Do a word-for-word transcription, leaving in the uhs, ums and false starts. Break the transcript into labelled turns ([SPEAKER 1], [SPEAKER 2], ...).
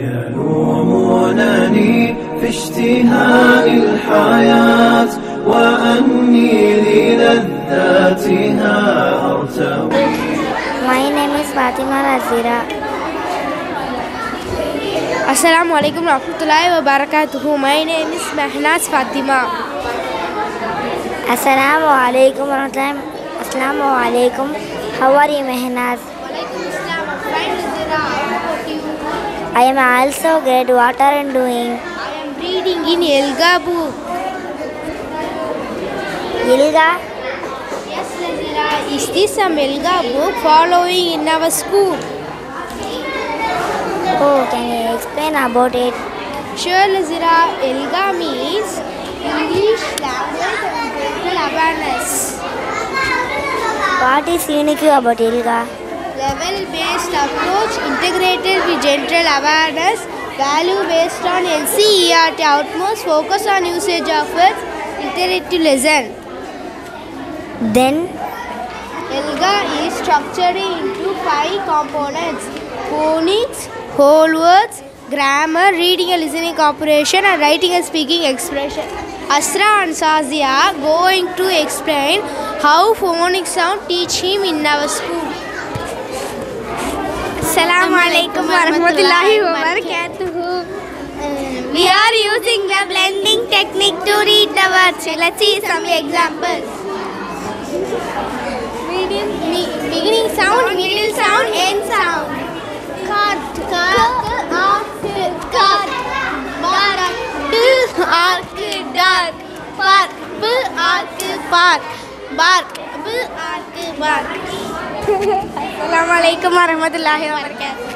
[SPEAKER 1] يلومونني في اشتهاء الحياة وأني للذاتها أرتوي.
[SPEAKER 2] My name is Bayyinah Lazeera.
[SPEAKER 3] Assalamu alaikum warahmatullahi wabarakatuh. My name is Mehnaz Fatima.
[SPEAKER 2] Assalamu alaikum warahmatullahi. Assalamu alaikum. How are you, Mehnaz? I am also good. What are you doing?
[SPEAKER 3] I am reading in Elga book.
[SPEAKER 2] Elga?
[SPEAKER 3] Yes, Lazeera. Is this some Elga book following in our school?
[SPEAKER 2] Oh, can you explain about it?
[SPEAKER 3] Sure, Lazeera. Elga means English language and general awareness.
[SPEAKER 2] What is unique about Elga?
[SPEAKER 3] Level-based approach integrated with general awareness, value based on L C E R T, utmost focus on usage of words, interactive lesson.
[SPEAKER 2] Then?
[SPEAKER 3] Elga is structured into five components: phonics, whole words, grammar, reading and listening comprehension, and writing and speaking expression. Asra and Shazia are going to explain how phonics sound teach him in our school. Assalamu alaikum warahmatullahi wabarakatuh. We are using the blending technique to read the words. Let's see some examples. Beginning sound, middle sound, end sound. Cart, cart, arc, cart. Bark, arc, dark. Park, arc, park. Bark, arc, bark. Assalamu alaikum warahmatullahi wabarakatuh.